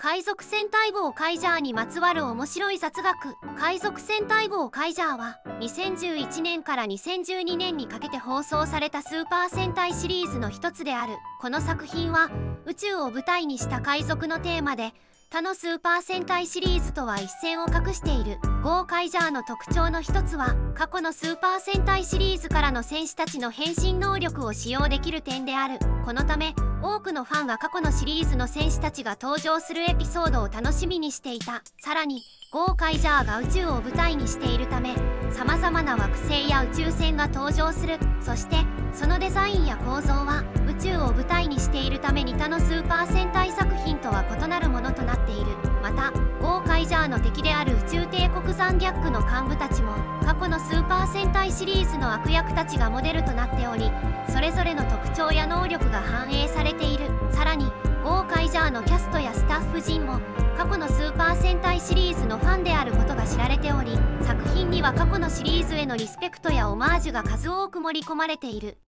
海賊戦隊号カイジャーにまつわる面白い雑学。海賊戦隊号カイジャーは2011年から2012年にかけて放送されたスーパー戦隊シリーズの一つである。この作品は宇宙を舞台にした海賊のテーマで、他のスーパー戦隊シリーズとは一線を画している。ゴーカイジャーの特徴の一つは、過去のスーパー戦隊シリーズからの戦士たちの変身能力を使用できる点である。このため多くのファンが過去のシリーズの戦士たちが登場するエピソードを楽しみにしていた。さらにゴーカイジャーが宇宙を舞台にしているため、さまざまな惑星や宇宙船が登場する。そしてそのデザインや構造は宇宙を舞台にしているために他のスーパー戦隊作品とは異なるものとなっている。またゴーカイジャーの敵である宇宙帝国ザンギャックの幹部たちも過去のスーパー戦隊シリーズの悪役たちがモデルとなっており、それぞれの特徴や能力が反映されている。さらにゴーカイジャーのキャストやスタッフ陣も過去のスーパー戦隊シリーズのファンであることが知られており、作品には過去のシリーズへのリスペクトやオマージュが数多く盛り込まれている。